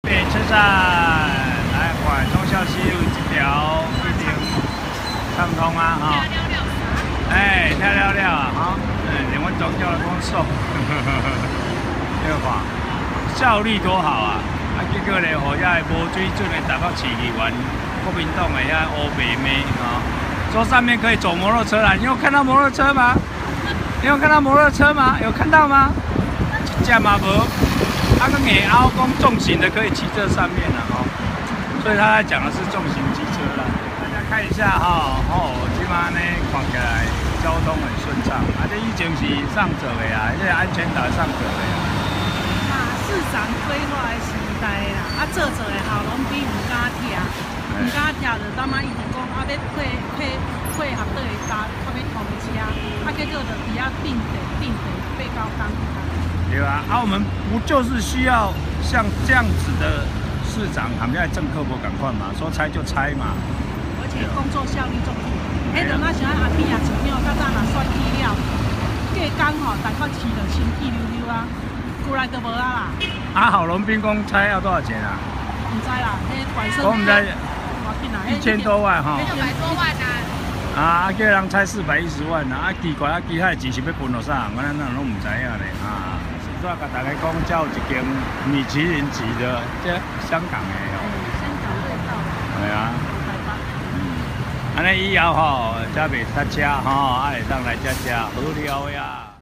北车站来看忠孝西路这条一定畅通啊！哈、哎，漂亮了啊！哈、连阮宗教的讲爽，你看效率多好啊！啊，结果咧，互遐无水准的台北市议员、国民党的遐欧北妹啊，说上面可以走摩托车啦。你有看到摩托车吗？你有看到摩托车吗？有看到吗？一架嘛无。他跟你凹讲重型的可以骑这上面了哈，所以他在讲的是重型机车啦。大家看一下哈，今晚呢看起来交通很顺畅，这以前是上者的啊，这安全岛上者的啊。 市长规划的时代啦，做的校拢比唔敢听，唔敢听就当妈一直讲要配合对搭，要同车，结果就伫遐并地被高岗。 对吧？我们不就是需要像这样子的市长，他们在政客不赶快嘛，说拆就拆嘛。 而且工作效率足高。迄阵咱像阿边啊，市长较早若选去了，过工大概饲就清气溜溜啊，过来就无啊啦。郝龙斌讲拆要多少钱啊？ 唔知啦，迄外省。 我们在1000多万哈。 600多万啊！叫人拆410万啊！奇怪啊，其他的钱是要分落啥？我咱拢唔知影咧啊！所以甲大家讲，才有一间米其林级的，这香港的哦。 香港味道。 系啊。安尼以后吼，才袂塞车吼，会当来遮吃，好料呀。